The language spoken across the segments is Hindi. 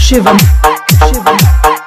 शिवम शिवम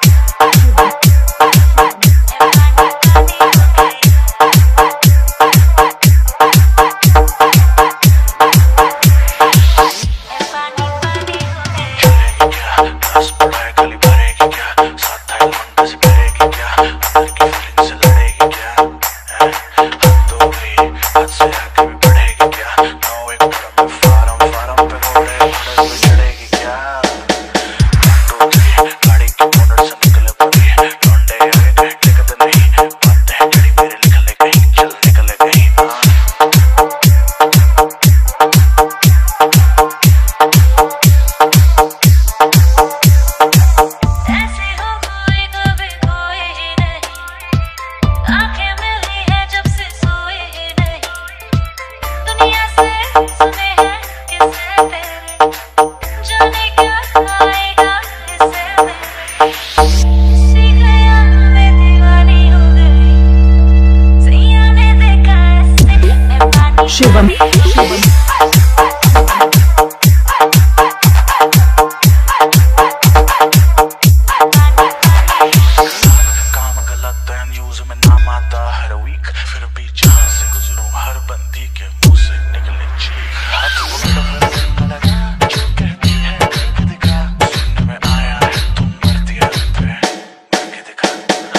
शिवम शिवम काम गलत है न्यूज में नाम आता हर वीक, फिर भी जहां से गुजरूं हर बंदी के मुंह से निकले चीख। जो कहती है करके दिखा, सुनने में आया है तुम मरती है पे करके दिखा।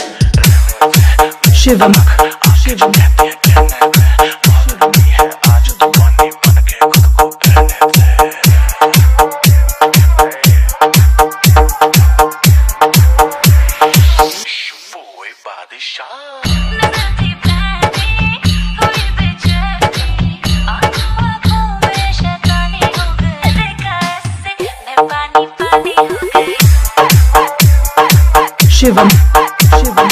शिवम शिवम कहती है कहने पे मौत है आज तो बनी बन के खुद को कहने दे। वो बादशाह शिवम शिवम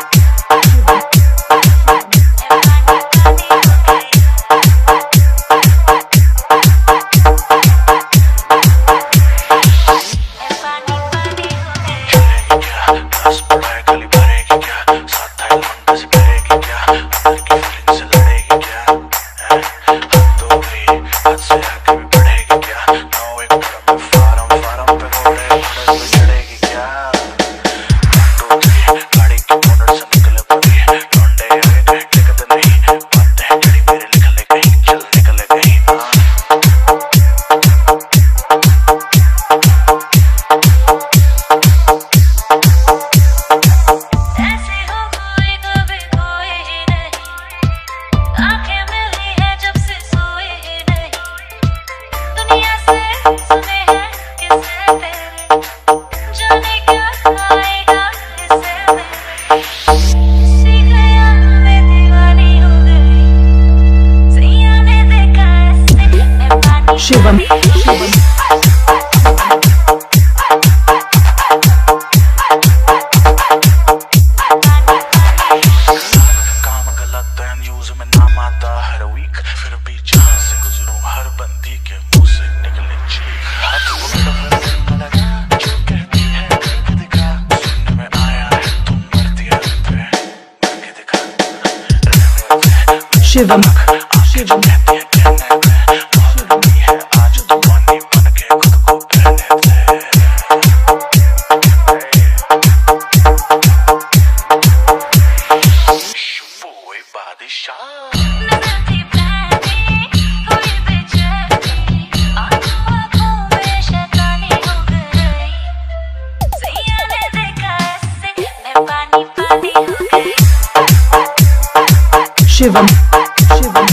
शिवम शिवम काम गलत है न्यूज में नाम आता हर वीक, फिर भी जहां से गुजरूं हर बंदी के मुंह से निकले चीख। जो कहती है करके दिखा, सुनने में आया है तुम मरती है पे करके दिखा। शिवम शिवम कहती है कहने पे मौत है आज तो बनी बन के खुद को कहने दे। वो बादशाह शिवम शिवम